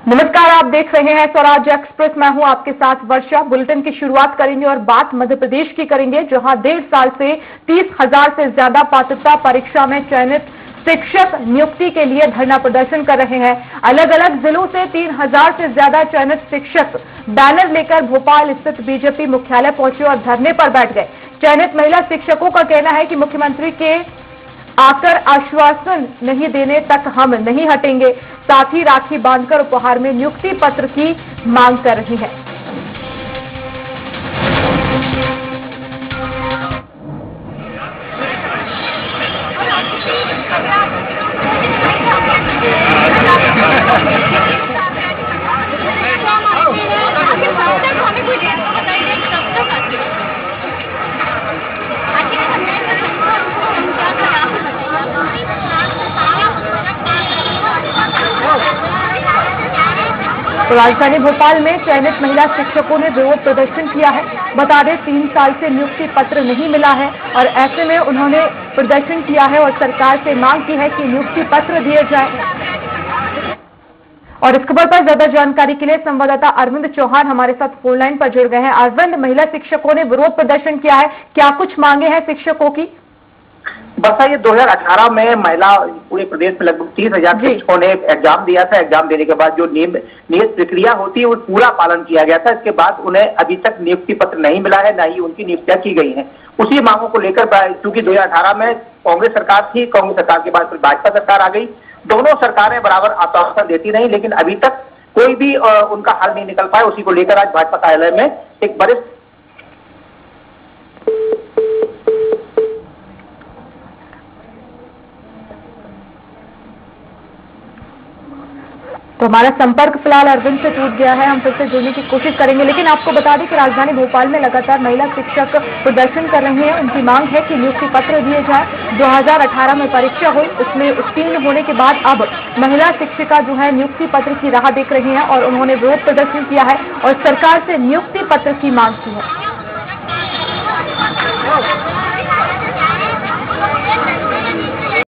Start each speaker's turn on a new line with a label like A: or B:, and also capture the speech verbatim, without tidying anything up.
A: नमस्कार, आप देख रहे हैं स्वराज एक्सप्रेस। मैं हूं आपके साथ वर्षा। बुलेटिन की शुरुआत करेंगे और बात मध्य प्रदेश की करेंगे, जहां डेढ़ साल से तीस हजार से ज्यादा पात्रता परीक्षा में चयनित शिक्षक नियुक्ति के लिए धरना प्रदर्शन कर रहे हैं। अलग अलग जिलों से तीन हजार से ज्यादा चयनित शिक्षक बैनर लेकर भोपाल स्थित बीजेपी मुख्यालय पहुंचे और धरने पर बैठ गए। चयनित महिला शिक्षकों का कहना है कि मुख्यमंत्री के आकर आश्वासन नहीं देने तक हम नहीं हटेंगे। साथ ही राखी बांधकर उपहार में नियुक्ति पत्र की मांग कर रही है। तो राजधानी भोपाल में चयनित महिला शिक्षकों ने विरोध प्रदर्शन किया है। बता दें, तीन साल से नियुक्ति पत्र नहीं मिला है और ऐसे में उन्होंने प्रदर्शन किया है और सरकार से मांग की है कि नियुक्ति पत्र दिए जाए। और इस खबर पर ज्यादा जानकारी के लिए संवाददाता अरविंद चौहान हमारे साथ फोन लाइन पर जुड़ गए हैं। अरविंद, महिला शिक्षकों ने विरोध प्रदर्शन किया है, क्या कुछ मांगे हैं शिक्षकों की?
B: बस ये दो हजार अठारह में महिला पूरे प्रदेश में लगभग तीस हजार शिक्षकों ने एग्जाम दिया था। एग्जाम देने के बाद जो नियम नियत प्रक्रिया होती है वो पूरा पालन किया गया था। इसके बाद उन्हें अभी तक नियुक्ति पत्र नहीं मिला है, न ही उनकी नियुक्तियां की गई हैं। उसी मांगों को लेकर क्योंकि दो हजार अठारह में कांग्रेस सरकार थी, कांग्रेस सरकार के बाद फिर भाजपा सरकार आ गई। दोनों सरकारें बराबर आश्वासन देती रही, लेकिन अभी तक कोई भी उनका हल नहीं निकल पाया। उसी को लेकर आज भाजपा कार्यालय में एक वरिष्ठ
A: तो हमारा संपर्क फिलहाल अरविंद से टूट गया है। हम फिर से जुड़ने की कोशिश करेंगे, लेकिन आपको बता दें कि राजधानी भोपाल में लगातार महिला शिक्षक प्रदर्शन कर रहे हैं। उनकी मांग है कि नियुक्ति पत्र दिए जाए। दो हजार अठारह में परीक्षा हुई, उसमें उत्तीर्ण होने के बाद अब महिला शिक्षिका जो है नियुक्ति पत्र की राह देख रही है और उन्होंने विरोध प्रदर्शन किया है और सरकार से नियुक्ति पत्र की मांग की है।